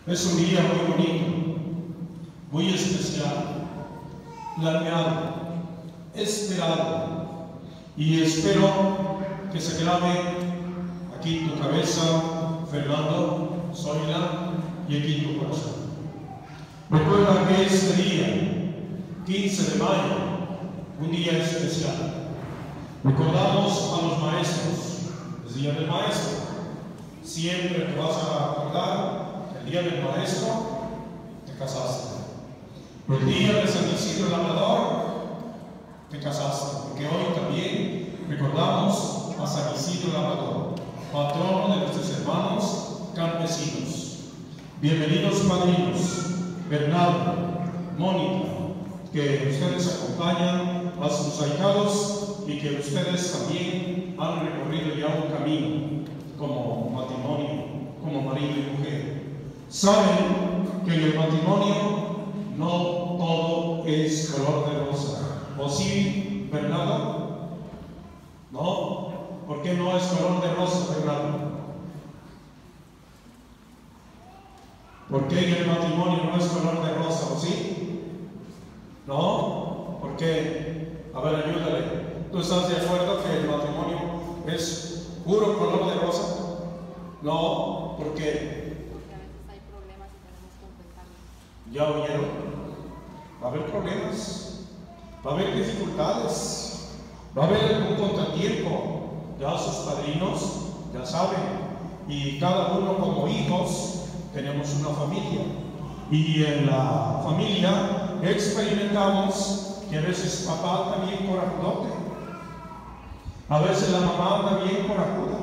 Es un día muy bonito, muy especial, planeado, esperado, y espero que se grabe aquí en tu cabeza, Fernando, Zoila, y aquí en tu corazón. Recuerda que este día, 15 de mayo, un día especial. Recordamos a los maestros, el día del maestro. Siempre te vas a acordar que el día del maestro te casaste. El día de San Isidro Labrador te casaste, porque hoy también recordamos a San Isidro Labrador, patrono de nuestros hermanos campesinos. Bienvenidos padrinos, Bernardo, Mónica, que ustedes acompañan a sus ahijados y que ustedes también han recorrido ya un camino como matrimonio, como marido y mujer. Saben que en el matrimonio no todo es color de rosa. ¿O sí, Bernardo? ¿No? ¿Por qué no es color de rosa, Bernardo? ¿Por qué en el matrimonio no es color de rosa? ¿O sí? ¿No? ¿Por qué? A ver, ayúdale. ¿Tú estás de acuerdo que el matrimonio es puro color de rosa? No, ¿por qué? Porque a veces hay problemas y tenemos que enfrentarlos. ¿Ya oyeron? Va a haber problemas, va a haber dificultades, va a haber algún contratiempo. Ya sus padrinos ya saben, y cada uno como hijos tenemos una familia, y en la familia experimentamos que a veces papá anda bien corajudote, a veces la mamá anda bien corajuda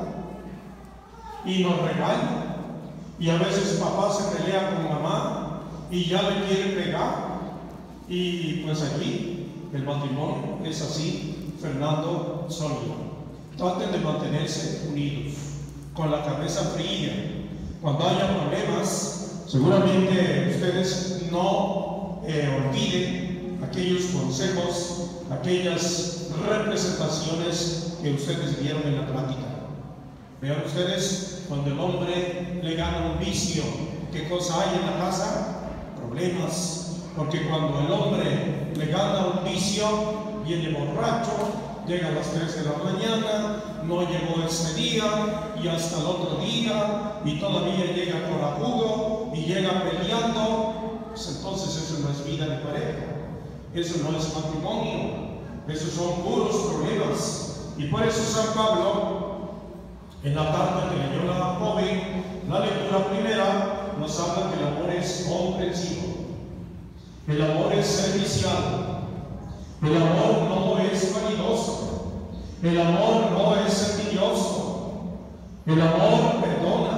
y nos regaña, y a veces papá se pelea con mamá y ya le quiere pegar, y pues aquí el matrimonio es así. Fernando, Sonia, traten de mantenerse unidos, con la cabeza fría. Cuando haya problemas, seguramente ustedes no olviden aquellos consejos, aquellas representaciones que ustedes vieron en la plática. Vean ustedes, cuando el hombre le gana un vicio, ¿qué cosa hay en la casa? Problemas. Porque cuando el hombre le gana un vicio, viene borracho, llega a las 3 de la mañana, no llegó este día y hasta el otro día, y todavía llega corajudo y llega peleando. Pues entonces eso no es vida de pareja, eso no es matrimonio, esos son puros problemas. Y por eso San Pablo, en la carta que leyó la joven, la lectura primera, nos habla que el amor es comprensivo, el amor es servicial, el amor no es vanidoso, el amor no es envidioso, el amor perdona,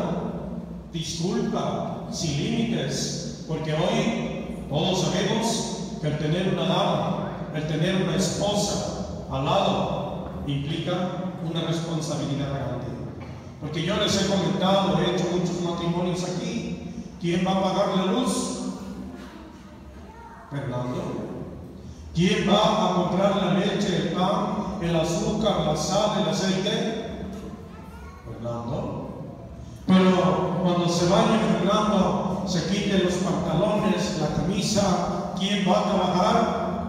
disculpa, sin límites, porque hoy todos sabemos que el tener una dama, el tener una esposa al lado, implica una responsabilidad grande. Porque yo les he comentado, he hecho muchos matrimonios aquí. ¿Quién va a pagar la luz? Fernando. ¿Quién va a comprar la leche, el pan, el azúcar, la sal, el aceite? Fernando. Pero cuando se bañe Fernando, se quite los pantalones, la camisa, ¿quién va a trabajar?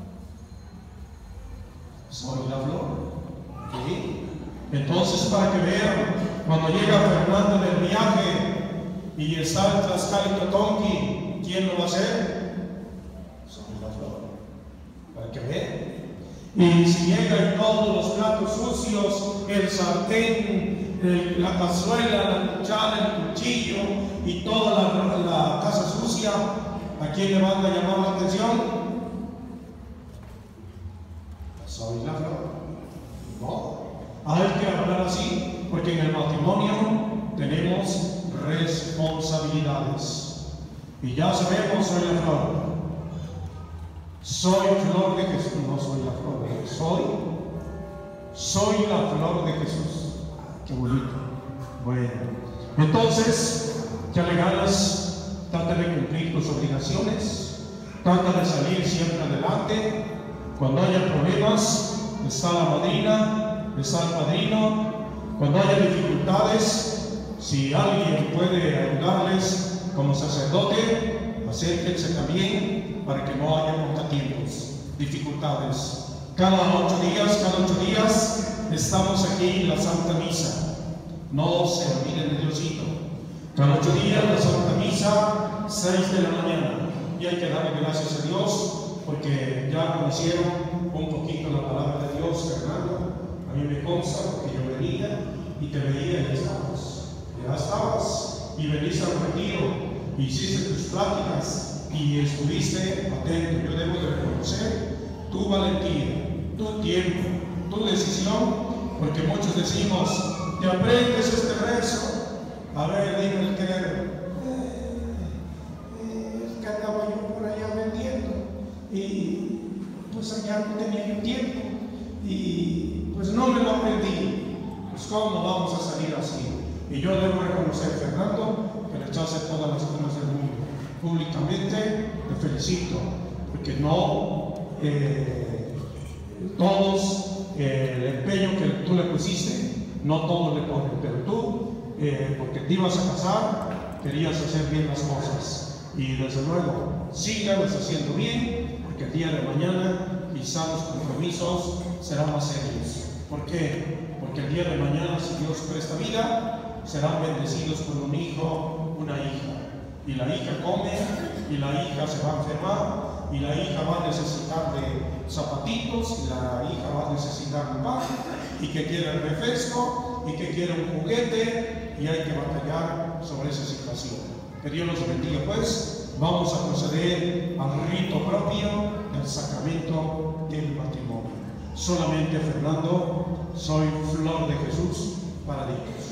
Soy la flor. ¿Sí? Entonces, para que vean, cuando llega Fernando del viaje y está en Tlaxcala y Totonqui, ¿quién lo va a hacer? Soy la flor. Para que vean. Y si llegan todos los platos sucios, el sartén, la cazuela, la cuchara, el cuchillo y toda la casa sucia, ¿a quién le van a llamar la atención? Soy la flor. No. Hay que hablar así, porque en el matrimonio tenemos responsabilidades. Y ya sabemos, soy la flor. Soy flor de Jesús, no soy la flor de Jesús. Soy la flor de Jesús. Qué bonito. Bueno, entonces, ya le ganas, trata de cumplir tus obligaciones, trata de salir siempre adelante. Cuando haya problemas, está la madrina, está el padrino. Cuando haya dificultades, si alguien puede ayudarles, como se sacerdote, acérquense también para que no haya contratiempos, dificultades. Cada 8 días estamos aquí en la Santa Misa. No se olviden de Diosito. Cada 8 días la Santa Misa, 6 de la mañana. Y hay que darle gracias a Dios porque ya conocieron un poquito la palabra de Dios, Fernando. A mí me consta porque yo venía y te veía y ya estabas y veniste al retiro, hiciste tus pláticas y estuviste atento. Yo debo de reconocer tu valentía, tu tiempo, tu decisión, porque muchos decimos, te aprendes este rezo, a ver, dime el credo. Es que andaba yo por allá vendiendo y pues allá no tenía yo tiempo y pues no me lo aprendí. Pues cómo vamos a salir así. Y yo debo reconocer, Fernando, que le echaste todas las ganas del mundo. Públicamente te felicito, porque no todos el empeño que tú le pusiste, no todos le ponen, pero tú, porque te ibas a casar, querías hacer bien las cosas. Y desde luego, sígalas haciendo bien, porque el día de mañana quizá los compromisos serán más serios. ¿Por qué? Porque el día de mañana, si Dios presta vida, serán bendecidos con un hijo, una hija. Y la hija come, y la hija se va a enfermar, y la hija va a necesitar de zapatitos, y la hija va a necesitar un pan, y que quiere el refresco, y que quiere un juguete, y hay que batallar sobre esa situación. Que Dios los bendiga, pues. Vamos a proceder al rito propio del sacramento del matrimonio. Solamente, Fernando, soy flor de Jesús para Dios.